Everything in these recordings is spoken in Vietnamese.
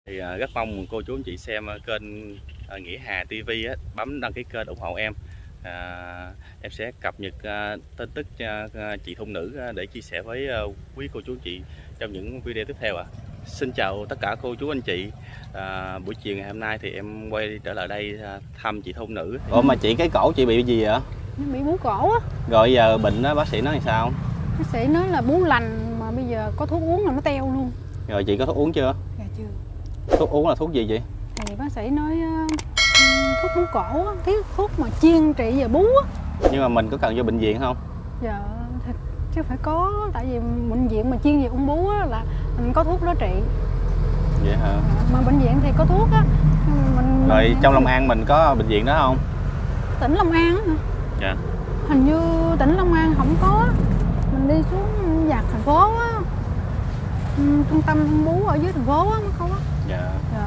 Thì rất mong cô chú anh chị xem kênh Nghĩa Hà TV á, bấm đăng ký kênh ủng hộ em. Em sẽ cập nhật tin tức chị thôn nữ để chia sẻ với quý cô chú anh chị trong những video tiếp theo. Xin chào tất cả cô chú anh chị. Buổi chiều ngày hôm nay thì em quay trở lại đây thăm chị thôn nữ. Ủa mà chị, cái cổ chị bị gì vậy? Bị bú cổ á. Rồi giờ bệnh đó bác sĩ nói làm sao? Bác sĩ nói là bú lành mà bây giờ có thuốc uống là nó teo luôn. Rồi chị có thuốc uống chưa? Dạ chưa. Thuốc uống là thuốc gì vậy? Thì bác sĩ nói thuốc bú cổ á, cái thuốc mà chuyên trị về bú á. Nhưng mà mình có cần vô bệnh viện không? Dạ thì chứ phải có, tại vì bệnh viện mà chuyên về ung bú á là mình có thuốc đó trị. Vậy hả? Mà bệnh viện thì có thuốc á. Rồi trong Long An mình có bệnh viện đó không? Tỉnh Long An á hả? Dạ. Hình như tỉnh Long An không có. Mình đi xuống dạt thành phố á, trung tâm ung bú ở dưới thành phố á mới có. Dạ. Dạ.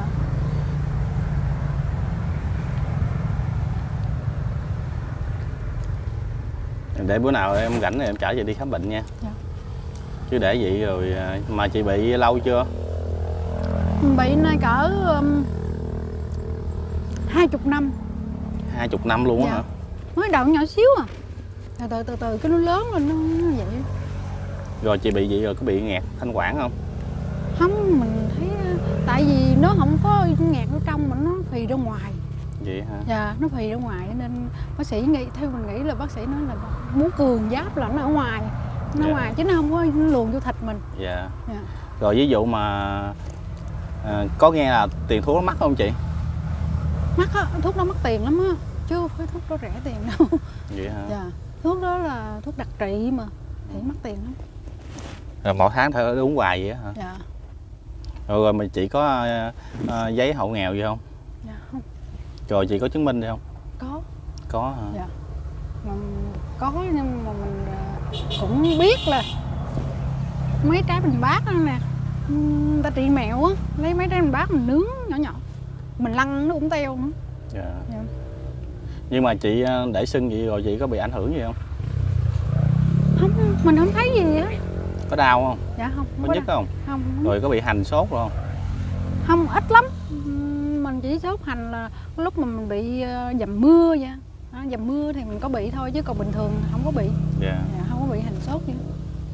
Để bữa nào em rảnh rồi em chở chị đi khám bệnh nha. Dạ. Chứ để vậy rồi mà chị bị lâu chưa? Bị nay cỡ 20 năm. 20 năm luôn á. Dạ. Hả? Mới đầu nhỏ xíu à. Từ từ cái nó lớn lên nó vậy. Rồi chị bị vậy rồi có bị nghẹt thanh quản không? Không, mình thấy tại vì nó không có nghẹt ở trong mà nó phì ra ngoài. Vậy hả? Dạ, nó phì ra ngoài nên bác sĩ nghĩ, theo mình nghĩ là bác sĩ nói là muốn cường giáp là nó ở ngoài. Nó ngoài chứ nó không có luồn vô thịt mình. Dạ. Dạ. Rồi ví dụ mà có nghe là tiền thuốc nó mắc không chị? Mắc á, thuốc đó mắc tiền lắm á. Chứ không phải thuốc đó rẻ tiền đâu. Vậy hả? Dạ. Thuốc đó là thuốc đặc trị mà thì mắc tiền lắm. Rồi mỗi tháng phải uống hoài vậy hả? Dạ. Rồi mà chị có giấy hộ nghèo gì không? Dạ không. Rồi chị có chứng minh gì không? Có. Có hả? Dạ. Mà có nhưng mà mình cũng biết là mấy trái bình bát đó nè, người ta trị mẹo á, lấy mấy trái bình bát mình nướng nhỏ nhỏ, mình lăn nó cũng teo nữa. Dạ. Dạ. Nhưng mà chị để sưng vậy rồi chị có bị ảnh hưởng gì không? Không, mình không thấy gì á. Có đau không? Dạ không. Có nhức không? Không. Rồi có bị hành sốt không? Không, ít lắm. Mình chỉ sốt hành là lúc mà mình bị dầm mưa vậy. Dầm mưa thì mình có bị thôi chứ còn bình thường không có bị. Dạ. Dạ, không có bị hành sốt gì.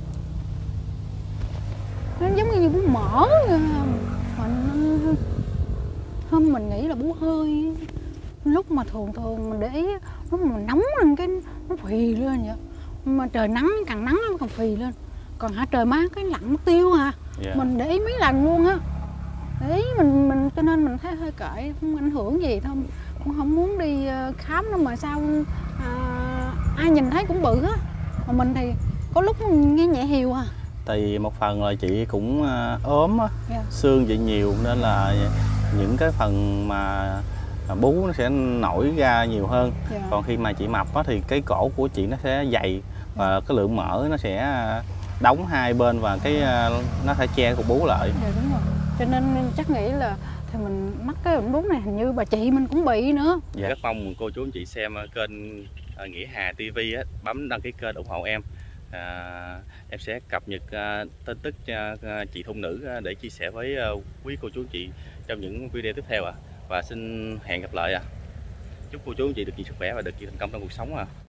Nó giống như bú mỡ mình, hôm mình nghĩ là bú hơi. Lúc mà thường mình để ý lúc mà mình nóng lên cái nó phì lên vậy, mà trời nắng càng nắng nó càng phì lên, còn hả trời mát cái lạnh mất tiêu à. Yeah. Mình để ý mấy lần luôn á, để ý mình cho nên mình thấy hơi kệ, không ảnh hưởng gì thôi, cũng không muốn đi khám đâu mà sao ai nhìn thấy cũng bự á, mà mình thì có lúc nghe nhẹ hiều à. Tại vì một phần là chị cũng ốm á, Yeah. xương chị nhiều nên là những cái phần mà bú nó sẽ nổi ra nhiều hơn. Yeah. Còn khi mà chị mập á thì cái cổ của chị nó sẽ dày và cái lượng mỡ nó sẽ đóng hai bên và cái nó sẽ che cục bú lại. Dạ đúng rồi. Cho nên chắc nghĩ là thì mình mắc cái bệnh bú này, hình như bà chị mình cũng bị nữa. Dạ. Rất mong cô chú anh chị xem kênh Nghĩa Hà TV á, bấm đăng ký kênh ủng hộ em. Em sẽ cập nhật tin tức chị thôn nữ để chia sẻ với quý cô chú anh chị trong những video tiếp theo. Và xin hẹn gặp lại. Chúc cô chú anh chị được nhiều sức khỏe và được nhiều thành công trong cuộc sống.